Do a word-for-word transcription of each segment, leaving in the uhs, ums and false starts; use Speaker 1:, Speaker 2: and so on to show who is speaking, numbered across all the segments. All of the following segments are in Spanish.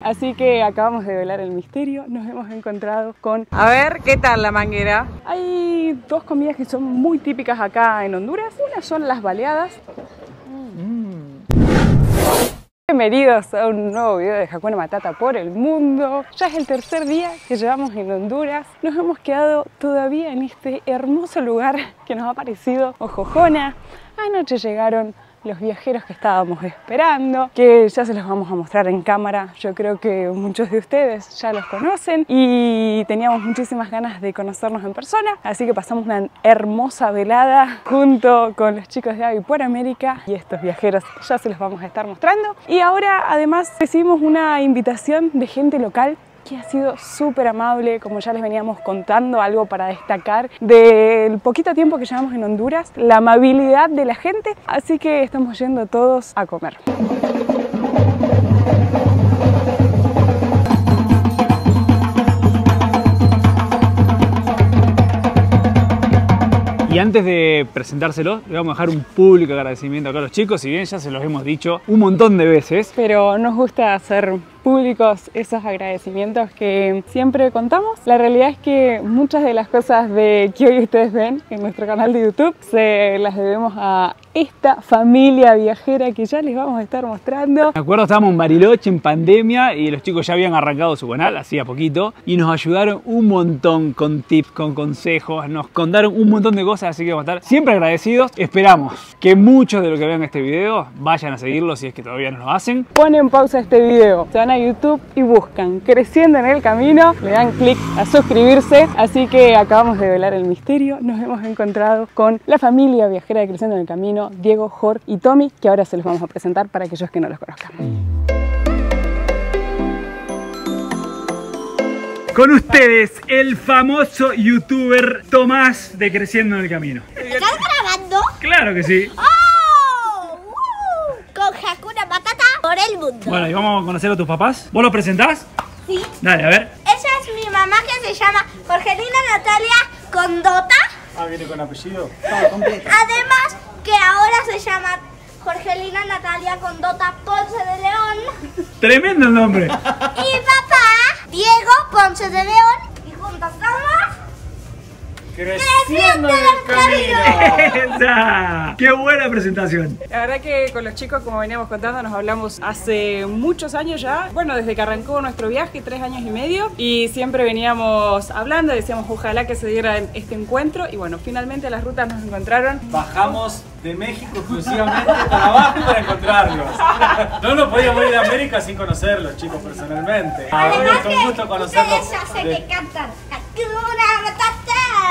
Speaker 1: Así que acabamos de velar el misterio, nos hemos encontrado con... A ver, ¿qué tal la manguera? Hay dos comidas que son muy típicas acá en Honduras. Una son las baleadas. Bienvenidos a un nuevo video de Hakuna Matata por el mundo. Ya es el tercer día que llevamos en Honduras. Nos hemos quedado todavía en este hermoso lugar que nos ha parecido Ojojona. Anoche llegaron los viajeros que estábamos esperando, que ya se los vamos a mostrar en cámara. Yo creo que muchos de ustedes ya los conocen y teníamos muchísimas ganas de conocernos en persona, así que pasamos una hermosa velada junto con los chicos de Avi por América y estos viajeros ya se los vamos a estar mostrando. Y ahora además recibimos una invitación de gente local que ha sido súper amable, como ya les veníamos contando, algo para destacar del poquito tiempo que llevamos en Honduras, la amabilidad de la gente, así que estamos yendo todos a comer.
Speaker 2: Y antes de presentárselo, le vamos a dejar un público agradecimiento acá a los chicos, si bien ya se los hemos dicho un montón de veces.
Speaker 1: Pero nos gusta hacer públicos esos agradecimientos que siempre contamos. La realidad es que muchas de las cosas de que hoy ustedes ven en nuestro canal de YouTube se las debemos a esta familia viajera que ya les vamos a estar mostrando.
Speaker 2: Me acuerdo, estábamos en Bariloche en pandemia y los chicos ya habían arrancado su canal hacía poquito y nos ayudaron un montón con tips, con consejos, nos contaron un montón de cosas, así que vamos a estar siempre agradecidos. Esperamos que muchos de los que vean este video vayan a seguirlo si es que todavía no lo hacen.
Speaker 1: Ponen pausa este video, se van a YouTube y buscan Creciendo en el Camino, le dan clic a suscribirse. Así que acabamos de velar el misterio, nos hemos encontrado con la familia viajera de Creciendo en el Camino, Diego, Jorge y Tommy, que ahora se los vamos a presentar para aquellos que no los conozcan.
Speaker 2: Con ustedes, el famoso youtuber Tomás de Creciendo en el Camino.
Speaker 3: ¿Estás grabando?
Speaker 2: Claro que sí.
Speaker 3: ¡Oh! ¡Uh! Con Hakuna Matata por el mundo.
Speaker 2: Bueno, y vamos a conocer a tus papás. ¿Vos los presentás?
Speaker 3: Sí.
Speaker 2: Dale, a ver.
Speaker 3: Esa es mi mamá que se llama Jorgelina Natalia Condota.
Speaker 4: Ah, viene con apellido.
Speaker 3: Además que ahora se llama Jorgelina Natalia Condota Ponce de León.
Speaker 2: Tremendo el nombre.
Speaker 3: Y papá, Diego Ponce de León. Y juntos somos
Speaker 4: Creciendo en el Camino.
Speaker 2: ¡Esa! ¡Qué buena presentación!
Speaker 1: La verdad que con los chicos, como veníamos contando, nos hablamos hace muchos años ya. Bueno, desde que arrancó nuestro viaje, tres años y medio. Y siempre veníamos hablando, decíamos ojalá que se diera este encuentro. Y bueno, finalmente las rutas nos encontraron.
Speaker 4: Bajamos de México exclusivamente para abajo para encontrarlos. No nos podíamos ir de América sin conocerlos, chicos, personalmente. Ah, un gusto, un gusto conocerlos.
Speaker 3: Ustedes ya sé
Speaker 4: de-
Speaker 3: que cantan Hakuna Matata.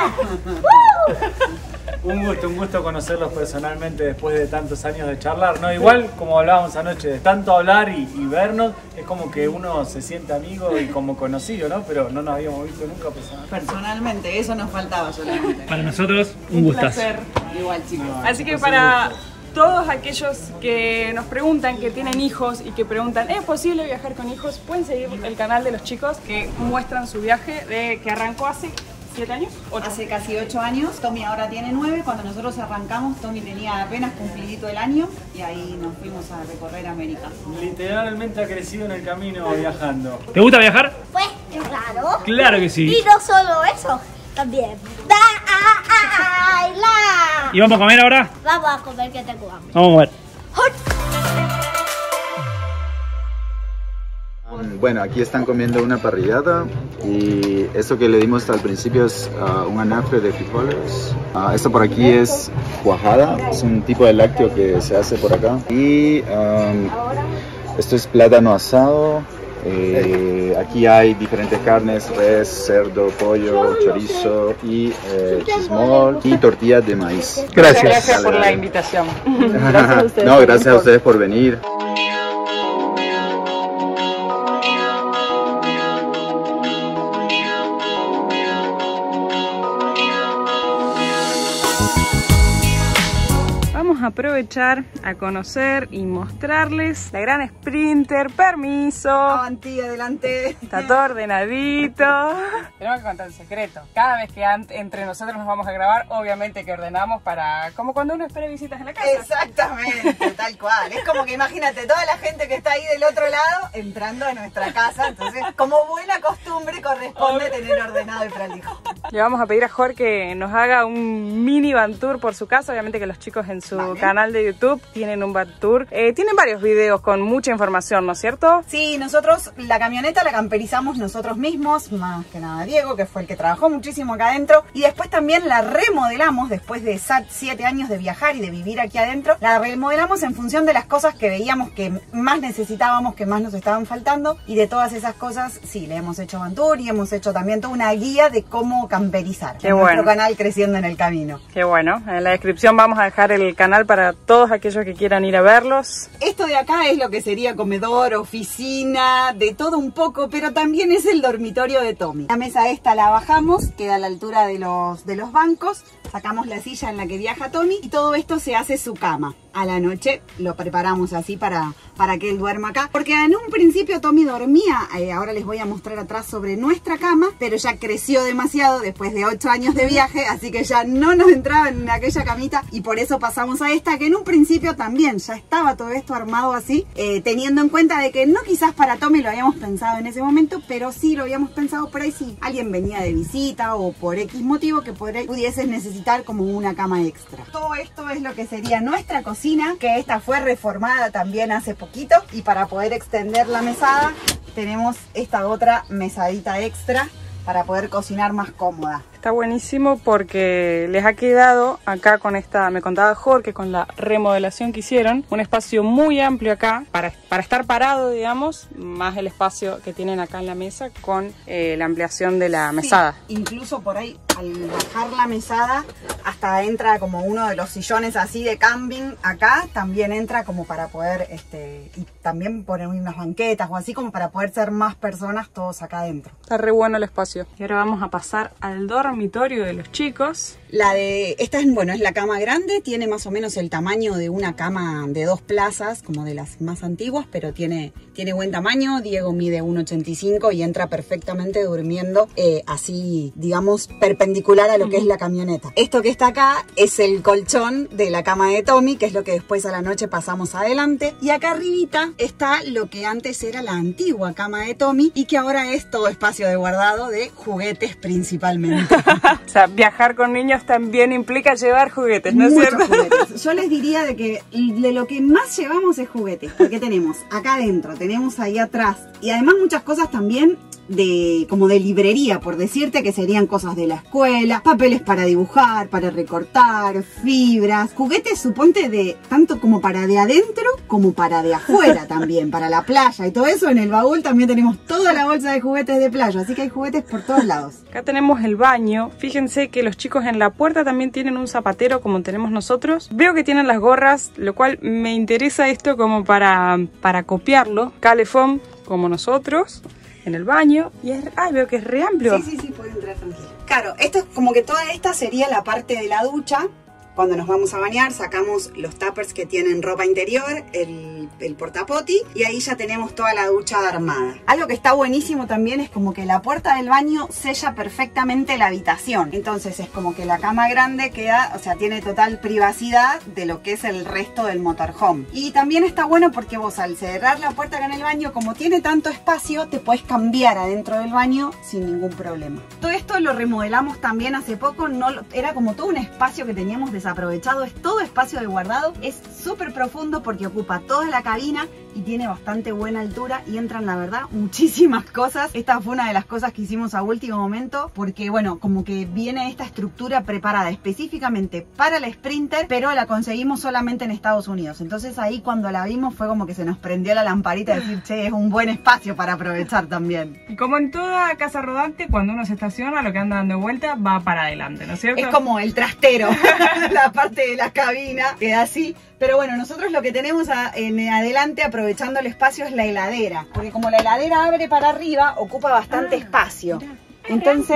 Speaker 4: Un gusto, un gusto conocerlos personalmente después de tantos años de charlar, ¿no? Igual como hablábamos anoche, de tanto hablar y, y vernos, es como que uno se siente amigo y como conocido, ¿no? Pero no nos habíamos visto nunca personalmente.
Speaker 5: Personalmente, eso nos faltaba solamente.
Speaker 2: Para nosotros, un gustazo.
Speaker 1: placer.
Speaker 5: Igual, chicos.
Speaker 1: Así que para todos aquellos que nos preguntan, que tienen hijos y que preguntan ¿es posible viajar con hijos? Pueden seguir el canal de los chicos que muestran su viaje de que arrancó hace siete años, ocho.
Speaker 5: Hace casi ocho años, Tommy ahora tiene nueve. Cuando nosotros arrancamos, Tommy tenía apenas cumplidito el año y ahí nos fuimos a recorrer América.
Speaker 4: Literalmente ha crecido en el camino viajando.
Speaker 2: ¿Te gusta viajar?
Speaker 3: Pues claro.
Speaker 2: Claro que sí.
Speaker 3: Y no solo eso, también. ¡Baila!
Speaker 2: ¿Y vamos a comer ahora?
Speaker 3: Vamos a comer que tengo hambre.
Speaker 2: Vamos a comer.
Speaker 6: Bueno, aquí están comiendo una parrillada y eso que le dimos al principio es uh, un anafre de frijoles. Uh, esto por aquí es cuajada, es un tipo de lácteo que se hace por acá. Y um, esto es plátano asado. Eh, aquí hay diferentes carnes, res, cerdo, pollo, chorizo y eh, chismol y tortillas de maíz.
Speaker 1: Gracias, gracias por la invitación. Gracias a ustedes.
Speaker 6: No, gracias a ustedes por venir.
Speaker 1: Vamos a aprovechar a conocer y mostrarles la gran Sprinter. Permiso.
Speaker 5: Avanti, adelante.
Speaker 1: Está todo ordenadito. Tenemos que contar el secreto. Cada vez que entre nosotros nos vamos a grabar, obviamente que ordenamos para... como cuando uno espera visitas en la casa.
Speaker 5: Exactamente, tal cual. Es como que imagínate toda la gente que está ahí del otro lado entrando a nuestra casa. Entonces, como buena costumbre, corresponde tener ordenado y prolijo.
Speaker 1: Le vamos a pedir a Jorge que nos haga un mini van tour por su casa. Obviamente que los chicos en su vale. canal de YouTube tienen un van tour. Eh, tienen varios videos con mucha información, ¿no es cierto?
Speaker 5: Sí, nosotros la camioneta la camperizamos nosotros mismos, más que nada Diego, que fue el que trabajó muchísimo acá adentro. Y después también la remodelamos después de siete años de viajar y de vivir aquí adentro. La remodelamos en función de las cosas que veíamos que más necesitábamos, que más nos estaban faltando. Y de todas esas cosas, sí, le hemos hecho van tour y hemos hecho también toda una guía de cómo camperizar.
Speaker 1: Qué
Speaker 5: en
Speaker 1: bueno.
Speaker 5: Nuestro canal Creciendo en el Camino.
Speaker 1: Qué bueno. En la descripción vamos a dejar el canal para todos aquellos que quieran ir a verlos.
Speaker 5: Esto de acá es lo que sería comedor, oficina, de todo un poco, pero también es el dormitorio de Tommy. La mesa esta la bajamos, queda a la altura de los, de los bancos. Sacamos la silla en la que viaja Tommy y todo esto se hace su cama. A la noche lo preparamos así para, para que él duerma acá. Porque en un principio Tommy dormía, eh, ahora les voy a mostrar atrás sobre nuestra cama, pero ya creció demasiado después de ocho años de viaje, así que ya no nos entraba en aquella camita y por eso pasamos a esta, que en un principio también ya estaba todo esto armado así, eh, teniendo en cuenta de que no quizás para Tommy lo habíamos pensado en ese momento, pero sí lo habíamos pensado por ahí si alguien venía de visita o por X motivo que por ahí pudieses necesitar como una cama extra. Todo esto es lo que sería nuestra cocina, que esta fue reformada también hace poquito y para poder extender la mesada tenemos esta otra mesadita extra para poder cocinar más cómoda.
Speaker 1: Está buenísimo porque les ha quedado acá con esta, me contaba Jorge, con la remodelación que hicieron, un espacio muy amplio acá para, para estar parado, digamos, más el espacio que tienen acá en la mesa con eh, la ampliación de la mesada.
Speaker 5: Sí, incluso por ahí al bajar la mesada hasta entra como uno de los sillones así de camping acá, también entra como para poder, este, y también poner unas banquetas o así como para poder ser más personas todos acá adentro.
Speaker 1: Está re bueno el espacio. Y ahora vamos a pasar al dormitorio de los chicos.
Speaker 5: La de, esta es, bueno, es la cama grande, tiene más o menos el tamaño de una cama de dos plazas, como de las más antiguas, pero tiene, tiene buen tamaño. Diego mide uno ochenta y cinco y entra perfectamente durmiendo eh, así, digamos, perpendicular a lo que es la camioneta. Esto que está acá es el colchón de la cama de Tommy, que es lo que después a la noche pasamos adelante. Y acá arribita está lo que antes era la antigua cama de Tommy y que ahora es todo espacio de guardado de juguetes principalmente.
Speaker 1: O sea, viajar con niños también implica llevar juguetes, ¿no es cierto?
Speaker 5: Juguetes. Yo les diría de que de lo que más llevamos es juguetes, porque tenemos acá adentro, tenemos ahí atrás y además muchas cosas también de como de librería, por decirte, que serían cosas de la escuela, papeles para dibujar, para recortar, fibras, juguetes, suponte, de tanto como para de adentro como para de afuera también, para la playa y todo eso. En el baúl también tenemos toda la bolsa de juguetes de playa, así que hay juguetes por todos lados.
Speaker 1: Acá tenemos el baño. Fíjense que los chicos en la puerta también tienen un zapatero como tenemos nosotros. Veo que tienen las gorras, lo cual me interesa esto como para, para copiarlo. Calefón como nosotros en el baño. Y es, ay, veo que es re amplio.
Speaker 5: Sí, sí, sí, puede entrar tranquilo. Claro, esto es como que toda esta sería la parte de la ducha. Cuando nos vamos a bañar sacamos los tuppers que tienen ropa interior, el, el portapoti, y ahí ya tenemos toda la ducha armada. Algo que está buenísimo también es como que la puerta del baño sella perfectamente la habitación. Entonces es como que la cama grande queda, o sea, tiene total privacidad de lo que es el resto del motorhome. Y también está bueno porque vos al cerrar la puerta acá en el baño, como tiene tanto espacio, te puedes cambiar adentro del baño sin ningún problema. Todo esto lo remodelamos también hace poco, no lo, era como todo un espacio que teníamos de aprovechado, es todo espacio de guardado, es súper profundo porque ocupa toda la cabina y tiene bastante buena altura y entran, la verdad, muchísimas cosas. Esta fue una de las cosas que hicimos a último momento porque, bueno, como que viene esta estructura preparada específicamente para la Sprinter, pero la conseguimos solamente en Estados Unidos. Entonces ahí cuando la vimos fue como que se nos prendió la lamparita de decir, che, es un buen espacio para aprovechar también.
Speaker 1: Y como en toda casa rodante, cuando uno se estaciona, lo que anda dando vuelta va para adelante, ¿no es cierto?
Speaker 5: Es como el trastero, la parte de la cabina queda así. Pero bueno, nosotros lo que tenemos a, en adelante, aprovechando el espacio, es la heladera. Porque como la heladera abre para arriba, ocupa bastante ah, espacio. Mirá. Entonces,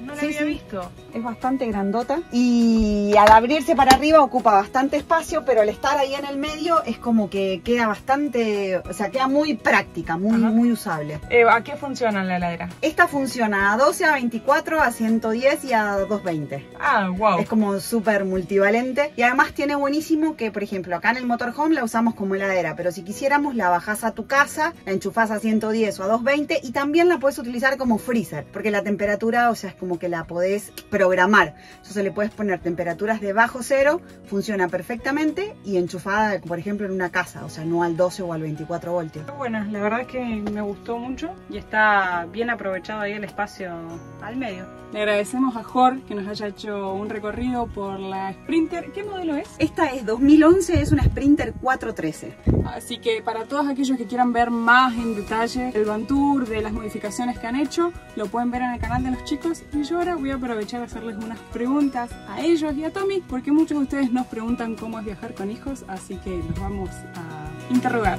Speaker 1: no la
Speaker 5: Sí,
Speaker 1: había
Speaker 5: sí.
Speaker 1: visto.
Speaker 5: Es bastante grandota y al abrirse para arriba ocupa bastante espacio, pero al estar ahí en el medio es como que queda bastante, o sea, queda muy práctica, muy,
Speaker 1: Ajá.
Speaker 5: muy usable.
Speaker 1: Eh, ¿A qué funciona la heladera?
Speaker 5: Esta funciona a doce, a veinticuatro, a ciento diez y a doscientos veinte.
Speaker 1: Ah, wow.
Speaker 5: Es como súper multivalente y además tiene buenísimo que, por ejemplo, acá en el motorhome la usamos como heladera, pero si quisiéramos la bajás a tu casa, la enchufás a ciento diez o a doscientos veinte y también la puedes utilizar como freezer, porque la temperatura, o sea, es como que la podés programar. Entonces le puedes poner temperaturas de bajo cero, funciona perfectamente y enchufada, por ejemplo, en una casa, o sea, no al doce o al veinticuatro voltios.
Speaker 1: Bueno, la verdad es que me gustó mucho y está bien aprovechado ahí el espacio al medio. Le agradecemos a Jorge que nos haya hecho un recorrido por la Sprinter. ¿Qué modelo es?
Speaker 5: Esta es dos mil once, es una Sprinter cuatrocientos trece.
Speaker 1: Así que para todos aquellos que quieran ver más en detalle el Van Tour, de las modificaciones que han hecho, lo pueden ver en el canal de los chicos. Y yo ahora voy a aprovechar a hacerles unas preguntas a ellos y a Tommy, porque muchos de ustedes nos preguntan cómo es viajar con hijos, así que los vamos a interrogar.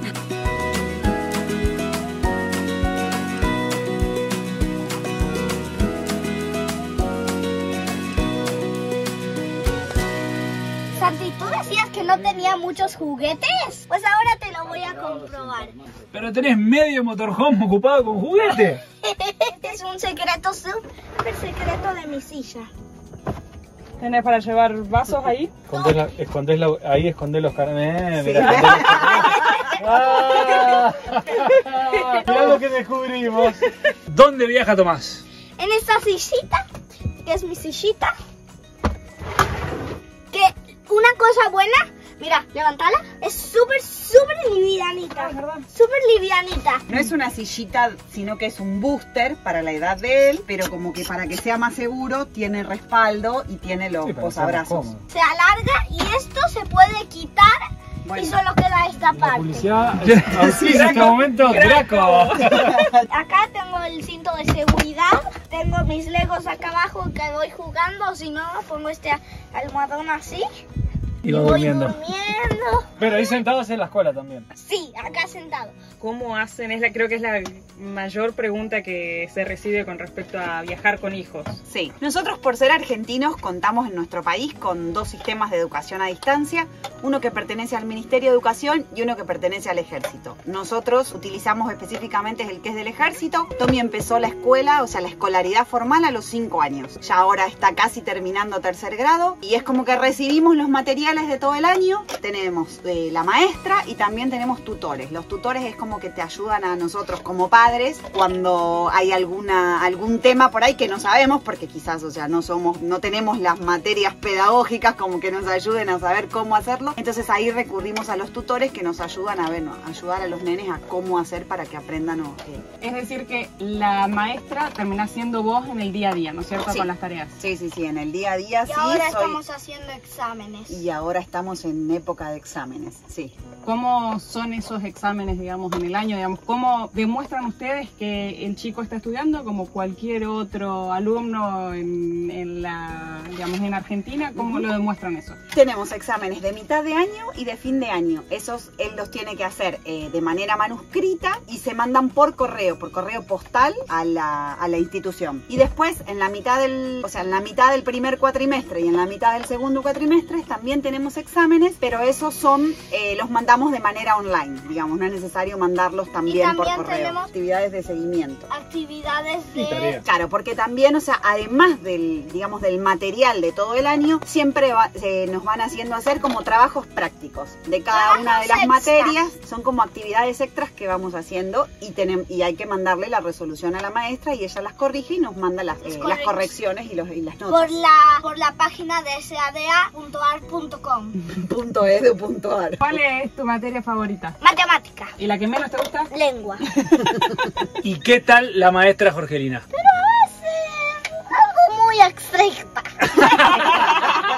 Speaker 3: Santi, ¿tú decías que no tenía muchos juguetes? Pues ahora te lo voy a comprobar.
Speaker 2: Pero tenés medio motorhome ocupado con juguete.
Speaker 3: Este es un secreto, súper secreto de mi silla.
Speaker 1: ¿Tenés para llevar vasos ahí?
Speaker 4: Escondés la- escondés la- ahí escondés los caramelos. Mira, escondés los caramelos. ¡Ah! Mirá lo que descubrimos.
Speaker 2: ¿Dónde viaja Tomás?
Speaker 3: En esta sillita, que es mi sillita, que una cosa buena, mira, levantala, es súper, súper livianita. Súper livianita.
Speaker 5: No es una sillita, sino que es un booster para la edad de él, pero como que para que sea más seguro, tiene respaldo y tiene los
Speaker 4: Sí, para que sea más
Speaker 5: posabrazos.
Speaker 4: cómodo.
Speaker 3: Se alarga y esto se puede quitar
Speaker 5: Bueno.
Speaker 3: y solo queda esta
Speaker 4: La
Speaker 3: parte.
Speaker 4: publicidad, así en este momento, Draco.
Speaker 3: Acá tengo el cinto de seguridad, tengo mis legos acá abajo que voy jugando, si no pongo este almohadón así.
Speaker 2: Y va
Speaker 3: voy
Speaker 2: durmiendo.
Speaker 3: durmiendo.
Speaker 4: Pero ahí sentados en la escuela también.
Speaker 3: Sí, acá sentado.
Speaker 1: ¿Cómo hacen? Es la, creo que es la mayor pregunta que se recibe con respecto a viajar con hijos.
Speaker 5: Sí, nosotros por ser argentinos contamos en nuestro país con dos sistemas de educación a distancia, uno que pertenece al Ministerio de Educación y uno que pertenece al Ejército. Nosotros utilizamos específicamente el que es del Ejército. Tommy empezó la escuela, o sea, la escolaridad formal a los cinco años. Ya ahora está casi terminando tercer grado y es como que recibimos los materiales de todo el año. Tenemos eh, la maestra y también tenemos tutores. Los tutores es como que te ayudan a nosotros como padres cuando hay alguna algún tema por ahí que no sabemos, porque quizás, o sea, no somos, no tenemos las materias pedagógicas como que nos ayuden a saber cómo hacerlo. Entonces ahí recurrimos a los tutores que nos ayudan a ver, ¿no? ayudar a los nenes a cómo hacer para que aprendan. ¿no? Eh,
Speaker 1: Es decir, que la maestra termina siendo vos en el día a día, ¿no es cierto?
Speaker 5: Sí.
Speaker 1: Con las tareas.
Speaker 5: sí, sí, sí, en el día a día
Speaker 3: Y
Speaker 5: sí.
Speaker 3: ahora
Speaker 5: soy-
Speaker 3: estamos haciendo exámenes.
Speaker 5: Y ahora estamos en época de exámenes, sí.
Speaker 1: ¿Cómo son esos exámenes, digamos, en el año? Digamos, ¿cómo demuestran ustedes que el chico está estudiando como cualquier otro alumno en, en la, digamos, en Argentina? ¿Cómo lo demuestran eso?
Speaker 5: Tenemos exámenes de mitad de año y de fin de año. Esos él los tiene que hacer eh, de manera manuscrita y se mandan por correo, por correo postal a la, a la institución. Y después en la mitad del, o sea, en la mitad del primer cuatrimestre y en la mitad del segundo cuatrimestre también tenemos exámenes, pero esos son, eh, los mandamos de manera online, digamos, no es necesario mandarlos también,
Speaker 3: Y también
Speaker 5: por correo.
Speaker 3: tenemos-
Speaker 5: Actividades de seguimiento.
Speaker 3: Actividades
Speaker 4: Y
Speaker 3: de...
Speaker 4: tareas.
Speaker 5: Claro, porque también, o sea, además del, digamos, del material de todo el año, siempre va- se nos van haciendo hacer como trabajos prácticos de cada una de las
Speaker 3: Trabajos extras.
Speaker 5: materias. Son como actividades extras que vamos haciendo y, tenem- y hay que mandarle la resolución a la maestra y ella las corrige y nos manda las,
Speaker 3: Las
Speaker 5: eh, las
Speaker 3: correcciones.
Speaker 5: correcciones y, los, y las
Speaker 3: Por
Speaker 5: notas.
Speaker 3: la, por la página de s a d a punto a r punto com.
Speaker 5: Punto edu punto ar.
Speaker 1: ¿Cuál es tu materia favorita?
Speaker 3: Matemática.
Speaker 1: ¿Y la que menos te gusta?
Speaker 3: Lengua.
Speaker 2: ¿Y qué tal la maestra Jorgelina?
Speaker 3: Pero es eh, algo muy estricta.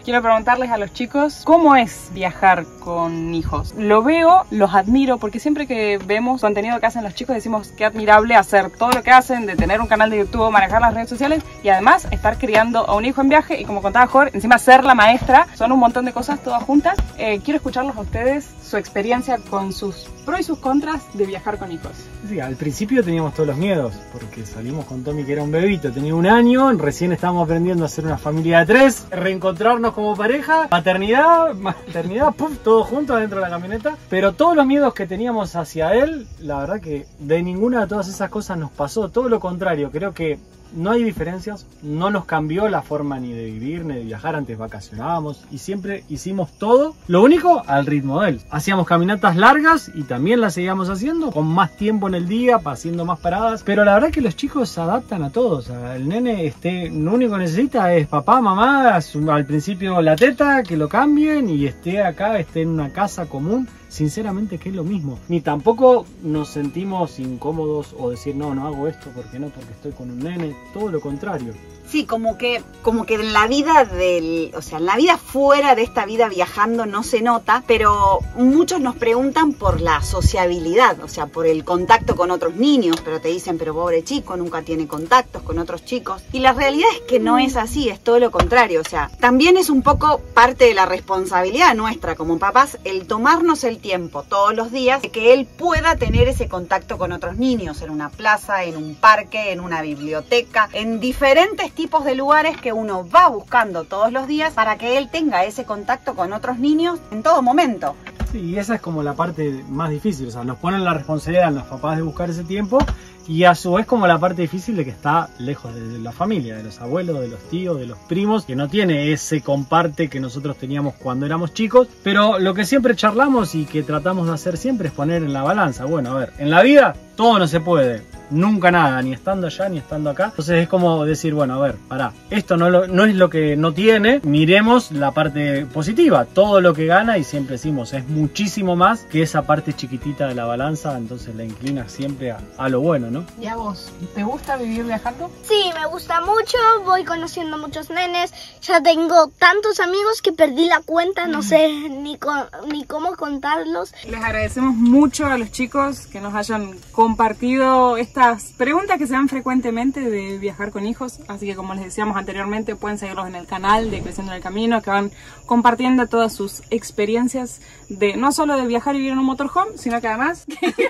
Speaker 1: quiero preguntarles a los chicos, ¿cómo es viajar con hijos? Lo veo, los admiro, porque siempre que vemos contenido que hacen los chicos decimos qué admirable hacer todo lo que hacen, de tener un canal de YouTube, manejar las redes sociales y además estar criando a un hijo en viaje y, como contaba Jorge, encima ser la maestra. Son un montón de cosas todas juntas. Eh, quiero escucharlos a ustedes, su experiencia con sus pros y sus contras de viajar con hijos.
Speaker 4: Sí, al principio teníamos todos los miedos, porque salimos con Tommy, que era un bebito, tenía un año, recién estábamos aprendiendo a ser una familia de tres, reencontrarnos como pareja, paternidad, maternidad, puff, todo junto adentro de la camioneta. Pero todos los miedos que teníamos hacia él, la verdad que de ninguna de todas esas cosas nos pasó, todo lo contrario. Creo que no hay diferencias, no nos cambió la forma ni de vivir ni de viajar. Antes vacacionábamos y siempre hicimos todo, lo único, al ritmo de él. Hacíamos caminatas largas y también las seguíamos haciendo, con más tiempo en el día, haciendo más paradas. Pero la verdad que los chicos se adaptan a todos. El nene, este, lo único que necesita es papá, mamá, al principio la teta, que lo cambien y esté acá, esté en una casa común. Sinceramente que es lo mismo. Ni tampoco nos sentimos incómodos o decir no, no hago esto porque no, porque estoy con un nene. Todo lo contrario.
Speaker 5: Sí, como que, como que en la vida del, o sea, en la vida fuera de esta vida viajando no se nota, pero muchos nos preguntan por la sociabilidad, o sea, por el contacto con otros niños, pero te dicen, pero pobre chico, nunca tiene contactos con otros chicos. Y la realidad es que no es así, es todo lo contrario, o sea, también es un poco parte de la responsabilidad nuestra como papás el tomarnos el tiempo todos los días de que él pueda tener ese contacto con otros niños, en una plaza, en un parque, en una biblioteca, en diferentes tipos de lugares que uno va buscando todos los días para que él tenga ese contacto con otros niños en todo momento.
Speaker 4: Sí, y esa es como la parte más difícil, o sea, nos ponen la responsabilidad a los papás de buscar ese tiempo y a su vez como la parte difícil de que está lejos de la familia, de los abuelos, de los tíos, de los primos, que no tiene ese comparte que nosotros teníamos cuando éramos chicos. Pero lo que siempre charlamos y que tratamos de hacer siempre es poner en la balanza, bueno, a ver, en la vida todo no se puede, nunca nada, ni estando allá ni estando acá. Entonces es como decir, bueno, a ver, pará, esto no, lo, no es lo que no tiene, miremos la parte positiva, todo lo que gana, y siempre decimos, es muchísimo más que esa parte chiquitita de la balanza, entonces la inclina siempre a, a lo bueno, ¿no?
Speaker 1: ¿Y a vos? ¿Te gusta vivir viajando?
Speaker 3: Sí, me gusta mucho, voy conociendo muchos nenes, ya tengo tantos amigos que perdí la cuenta, no sé ni, con, ni cómo contarlos.
Speaker 1: Les agradecemos mucho a los chicos que nos hayan compartido estas preguntas que se dan frecuentemente de viajar con hijos, así que como les decíamos anteriormente, pueden seguirlos en el canal de Creciendo en el Camino, que van compartiendo todas sus experiencias de no solo de viajar y vivir en un motorhome, sino que además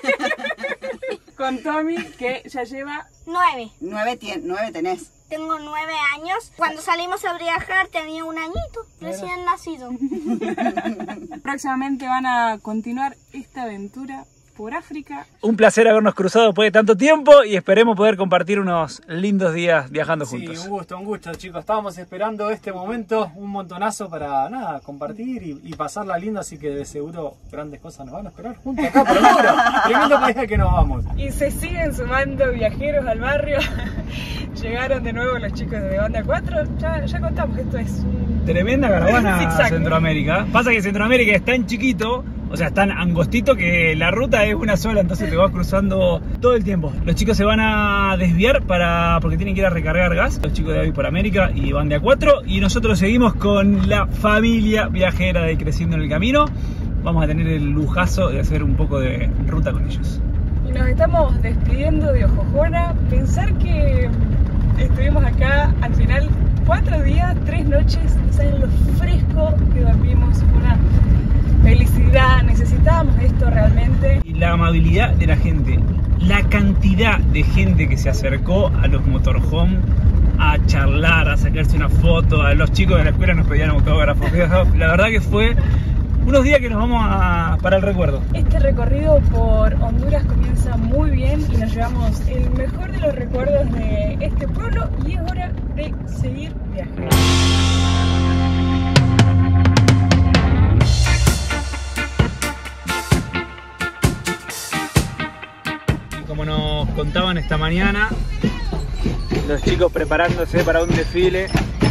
Speaker 1: con Tommy, que ya lleva
Speaker 3: Nueve.
Speaker 5: Nueve, nueve tenés.
Speaker 3: Tengo nueve años. Cuando salimos a viajar tenía un añito, recién nacido.
Speaker 1: Próximamente van a continuar esta aventura por África.
Speaker 2: Un placer habernos cruzado después de tanto tiempo y esperemos poder compartir unos lindos días viajando juntos.
Speaker 4: Sí, un gusto, un gusto, chicos. Estábamos esperando este momento un montonazo para nada, compartir y, y pasarla linda, así que de seguro grandes cosas nos van a esperar juntos acá por el muro. Tremendo país que nos vamos.
Speaker 1: Y se siguen sumando viajeros al barrio. Llegaron de nuevo los chicos de Banda cuatro. Ya, ya contamos que esto es un...
Speaker 2: tremenda caravana
Speaker 1: zigzag.
Speaker 2: Centroamérica. Pasa que Centroamérica es tan chiquito, o sea, es tan angostito que la ruta es una sola, entonces te vas cruzando todo el tiempo. Los chicos se van a desviar para porque tienen que ir a recargar gas, los chicos de Hoy por América y Banda cuatro, y nosotros seguimos con la familia viajera de Creciendo en el Camino. Vamos a tener el lujazo de hacer un poco de ruta con ellos.
Speaker 1: Y nos estamos despidiendo de Ojojona. Pensar que estuvimos acá al final cuatro días, tres noches, saben lo fresco que dormimos, una felicidad, necesitábamos esto realmente.
Speaker 2: Y la amabilidad de la gente, la cantidad de gente que se acercó a los motorhome a charlar, a sacarse una foto, a los chicos de la escuela nos pedían autógrafos. La verdad que fue unos días que nos vamos a, para el recuerdo.
Speaker 1: Este recorrido por Honduras comienza muy bien y nos llevamos el mejor de los recuerdos de este pueblo, y es hora de seguir viajando.
Speaker 2: Como nos contaban esta mañana, los chicos preparándose para un desfile.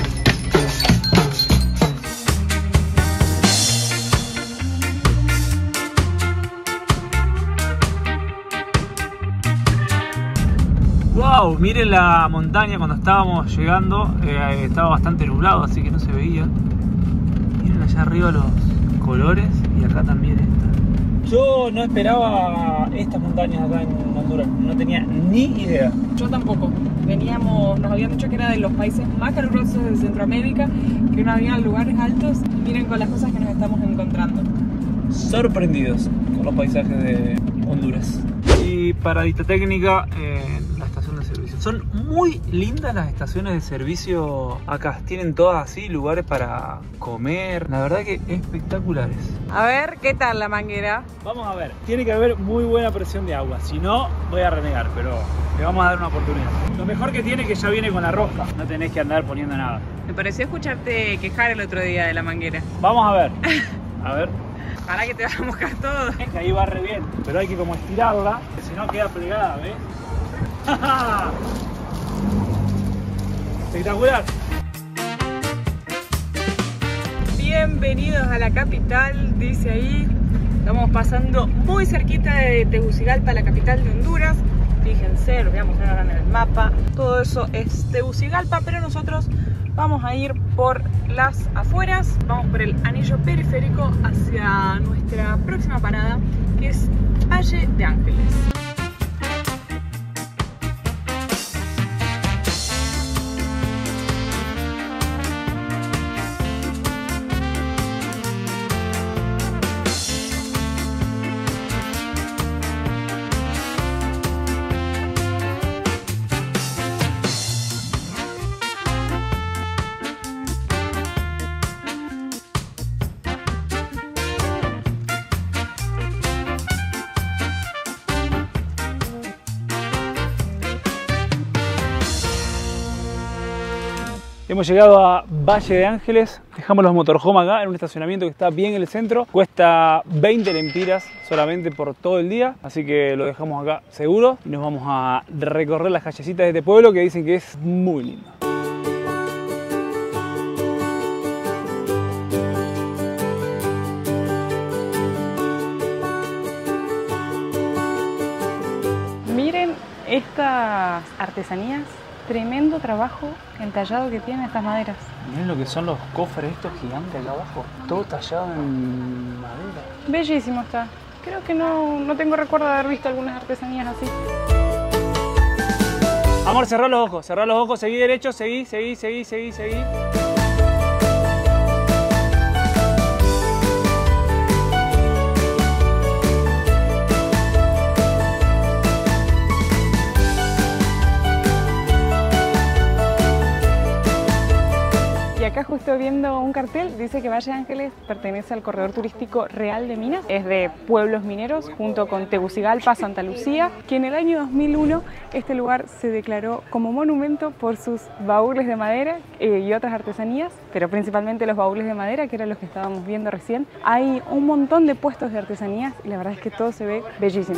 Speaker 2: Wow, miren la montaña cuando estábamos llegando, eh, estaba bastante nublado, así que no se veía. allá arriba los colores y acá también esta. Yo no esperaba estas montañas acá en Honduras, no tenía ni idea.
Speaker 1: Yo tampoco. Veníamos, nos habían dicho que era de los países más calurosos de Centroamérica, que no había lugares altos. Y miren con las cosas que nos estamos encontrando.
Speaker 2: Sorprendidos con los paisajes de Honduras. Y paradita técnica en la estación de servicio. Son muy lindas las estaciones de servicio acá. Tienen todas así lugares para comer. La verdad que espectaculares.
Speaker 1: A ver, ¿qué tal la manguera?
Speaker 2: Vamos a ver. Tiene que haber muy buena presión de agua. Si no, voy a renegar, pero le vamos a dar una oportunidad. Lo mejor que tiene es que ya viene con la rosca. No tenés que andar poniendo nada.
Speaker 1: Me pareció escucharte quejar el otro día de la manguera.
Speaker 2: Vamos a ver. A ver.
Speaker 1: Para que te vas a mojar todo.
Speaker 2: Es que ahí va re bien, pero hay que como estirarla, si no queda plegada, ¿ves? Espectacular.
Speaker 1: Bienvenidos a la capital, dice ahí. Estamos pasando muy cerquita de Tegucigalpa, la capital de Honduras. Fíjense, lo voy a mostrar ahora en el mapa. Todo eso es Tegucigalpa, pero nosotros vamos a ir por las afueras, vamos por el anillo periférico hacia nuestra próxima parada, que es Valle de Ángeles.
Speaker 2: Hemos llegado a Valle de Ángeles, dejamos los motorhome acá en un estacionamiento que está bien en el centro. Cuesta veinte lempiras solamente por todo el día, así que lo dejamos acá seguro y nos vamos a recorrer las callecitas de este pueblo que dicen que es muy lindo.
Speaker 1: Miren estas artesanías. Tremendo trabajo entallado que tienen estas maderas.
Speaker 2: Miren lo que son los cofres estos gigantes acá abajo. Todo tallado en madera.
Speaker 1: Bellísimo está. Creo que no, no tengo recuerdo de haber visto algunas artesanías así.
Speaker 2: Amor, cerrá los ojos, cerrá los ojos, seguí derecho, seguí, seguí, seguí, seguí, seguí.
Speaker 1: Acá justo viendo un cartel, dice que Valle de Ángeles pertenece al corredor turístico Real de Minas, es de pueblos mineros junto con Tegucigalpa, Santa Lucía, que en el año dos mil uno este lugar se declaró como monumento por sus baúles de madera eh, y otras artesanías, pero principalmente los baúles de madera, que eran los que estábamos viendo recién. Hay un montón de puestos de artesanías y la verdad es que todo se ve bellísimo.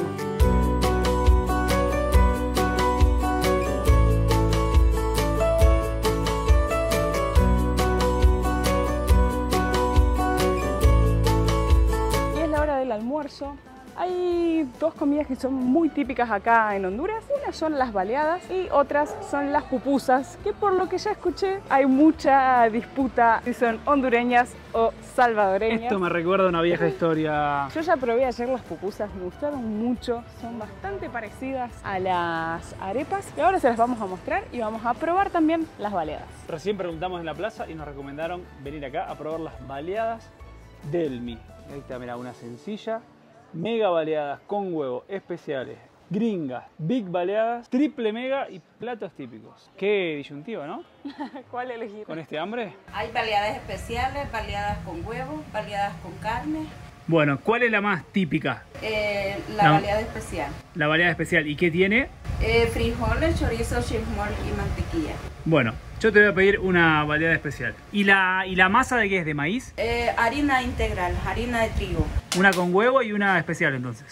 Speaker 1: Almuerzo. Hay dos comidas que son muy típicas acá en Honduras. Unas son las baleadas y otras son las pupusas, que por lo que ya escuché hay mucha disputa si son hondureñas o salvadoreñas.
Speaker 2: Esto me recuerda a una vieja historia.
Speaker 1: Yo ya probé ayer las pupusas, me gustaron mucho, son bastante parecidas a las arepas y ahora se las vamos a mostrar y vamos a probar también las baleadas.
Speaker 2: Recién preguntamos en la plaza y nos recomendaron venir acá a probar las baleadas Delmi. Ahí está, mira, una sencilla, mega baleadas con huevo, especiales, gringas, big baleadas, triple mega y platos típicos. Qué disyuntiva, ¿no?
Speaker 1: ¿Cuál elegir?
Speaker 2: ¿Con este hambre?
Speaker 7: Hay baleadas especiales, baleadas con huevo, baleadas con carne.
Speaker 2: Bueno, ¿cuál es la más típica?
Speaker 7: Eh, la
Speaker 2: No.
Speaker 7: baleada especial.
Speaker 2: La baleada especial. ¿Y qué tiene?
Speaker 7: Eh, frijoles, chorizo, chismol y mantequilla.
Speaker 2: Bueno, yo te voy a pedir una baleada especial. ¿Y la, y la masa de qué es? ¿De maíz?
Speaker 7: Eh, harina integral, harina de trigo.
Speaker 2: Una con huevo y una especial entonces.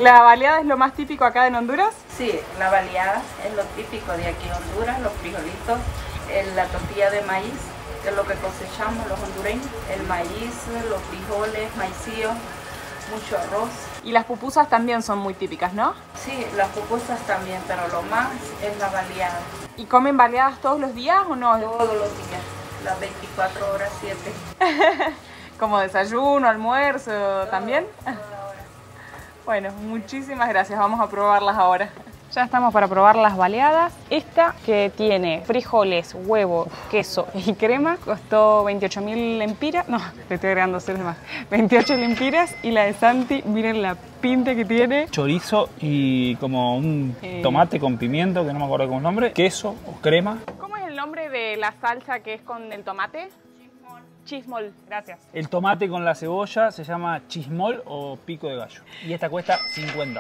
Speaker 1: ¿La baleada es lo más típico acá en Honduras?
Speaker 7: Sí, la baleada es lo típico de aquí en Honduras, los frijolitos, el- la tortilla de maíz, que es lo que cosechamos los hondureños, el maíz, los frijoles, maicillo, mucho arroz.
Speaker 1: Y las pupusas también son muy típicas, ¿no?
Speaker 7: Sí, las pupusas también, pero lo más es la baleada.
Speaker 1: ¿Y comen baleadas todos los días o no?
Speaker 7: Todos los días, las veinticuatro horas, siete.
Speaker 1: Como desayuno, almuerzo, ¿también? Bueno, muchísimas gracias. Vamos a probarlas ahora. Ya estamos para probar las baleadas. Esta, que tiene frijoles, huevo, queso y crema, costó veintiocho mil lempiras. No, le estoy agregando ceros de más. veintiocho lempiras. Y la de Santi, miren la pinta que tiene.
Speaker 2: Chorizo y como un
Speaker 1: Eh.
Speaker 2: tomate con pimiento, que no me acuerdo cómo es el nombre. Queso o crema.
Speaker 1: ¿Cómo es el nombre de la salsa que es con el tomate? Chismol. Chismol, gracias.
Speaker 2: El tomate con la cebolla se llama chismol o pico de gallo. Y esta cuesta cincuenta.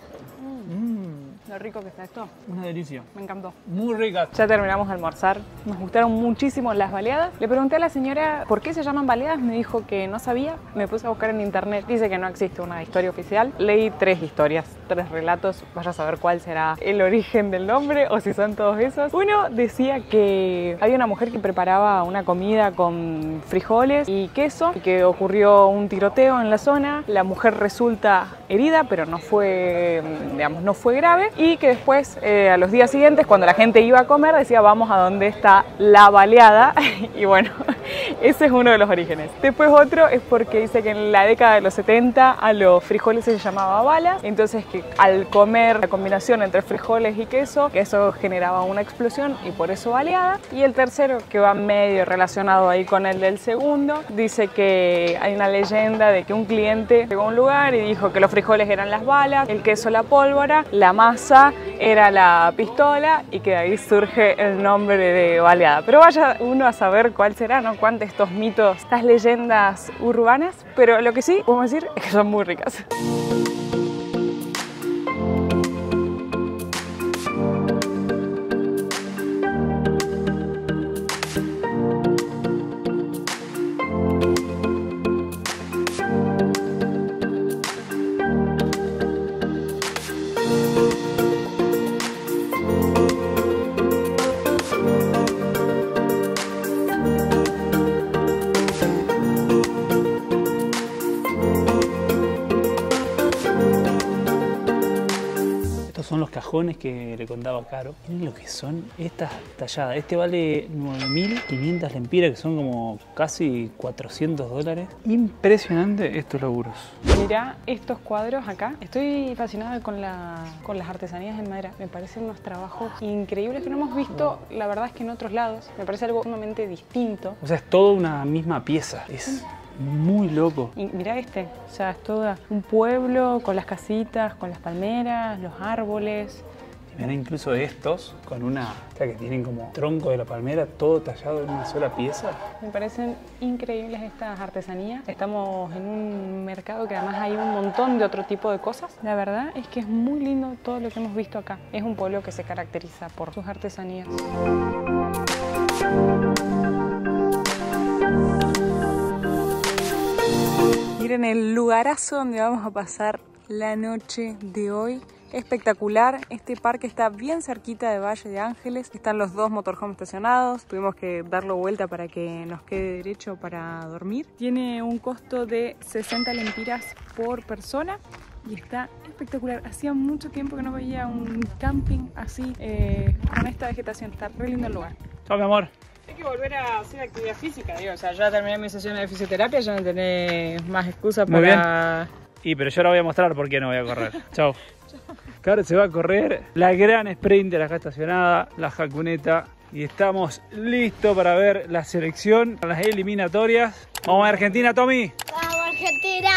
Speaker 1: Lo rico que está esto.
Speaker 2: Una delicia.
Speaker 1: Me encantó.
Speaker 2: Muy rica.
Speaker 1: Ya terminamos de almorzar. Nos gustaron muchísimo las baleadas. Le pregunté a la señora por qué se llaman baleadas. Me dijo que no sabía. Me puse a buscar en internet. Dice que no existe una historia oficial. Leí tres historias, tres relatos. Vaya a saber cuál será el origen del nombre o si son todos esos. Uno decía que había una mujer que preparaba una comida con frijoles y queso y que ocurrió un tiroteo en la zona. La mujer resulta herida, pero no fue, digamos, no fue grave. Y que después, eh, a los días siguientes, cuando la gente iba a comer, decía, vamos a donde está la baleada. Y bueno, ese es uno de los orígenes. Después otro es porque dice que en la década de los setenta a los frijoles se llamaba balas. Entonces que al comer la combinación entre frijoles y queso, que eso generaba una explosión y por eso baleada. Y el tercero, que va medio relacionado ahí con el del segundo, dice que hay una leyenda de que un cliente llegó a un lugar y dijo que los frijoles eran las balas, el queso la pólvora, la masa era la pistola y que de ahí surge el nombre de baleada. Pero vaya uno a saber cuál será, ¿no? Cuántos estos mitos, estas leyendas urbanas, pero lo que sí podemos decir es que son muy ricas.
Speaker 2: Son los cajones que le contaba Caro. Miren lo que son estas talladas. Este vale nueve mil quinientas lempiras, que son como casi cuatrocientos dólares. Impresionante estos laburos.
Speaker 1: Mirá estos cuadros acá. Estoy fascinada con, la, con las artesanías en madera. Me parecen unos trabajos increíbles que no hemos visto, la verdad es que en otros lados. Me parece algo sumamente distinto.
Speaker 2: O sea, es toda una misma pieza. Es muy loco.
Speaker 1: Y mirá este, o sea, es todo un pueblo con las casitas, con las palmeras, los árboles.
Speaker 2: Y mirá incluso estos con una, o sea, que tienen como tronco de la palmera, todo tallado en una sola pieza.
Speaker 1: Me parecen increíbles estas artesanías. Estamos en un mercado que además hay un montón de otro tipo de cosas. La verdad es que es muy lindo todo lo que hemos visto acá. Es un pueblo que se caracteriza por sus artesanías. Miren el lugarazo donde vamos a pasar la noche de hoy. Espectacular, este parque está bien cerquita de Valle de Ángeles, están los dos motorhomes estacionados, tuvimos que darlo vuelta para que nos quede derecho para dormir. Tiene un costo de sesenta lempiras por persona y está espectacular. Hacía mucho tiempo que no veía un camping así, eh, con esta vegetación, está re lindo el lugar.
Speaker 2: Chao, mi amor.
Speaker 1: Hay que volver a hacer actividad física, digo, o sea, ya terminé mi sesión de fisioterapia, ya no tenés más excusa
Speaker 2: Muy
Speaker 1: para...
Speaker 2: Y pero yo ahora voy a mostrar por qué no voy a correr. Chao. Claro, se va a correr la gran Sprinter acá estacionada, la jacuneta. Y estamos listos para ver la selección, las eliminatorias. Vamos a Argentina, Tommy.
Speaker 3: ¡Vamos, Argentina!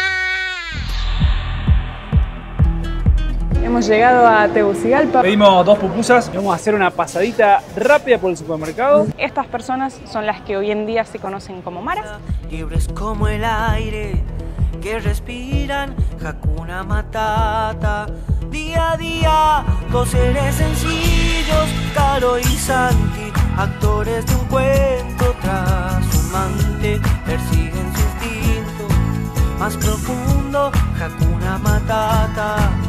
Speaker 1: Hemos llegado a Tegucigalpa.
Speaker 2: Pedimos dos pupusas y vamos a hacer una pasadita rápida por el supermercado.
Speaker 1: Estas personas son las que hoy en día se conocen como maras.
Speaker 8: Libres como el aire que respiran, Hakuna Matata. Día a día, dos seres sencillos, Caro y Santi, actores de un cuento trashumante, persiguen su instinto más profundo, Hakuna Matata.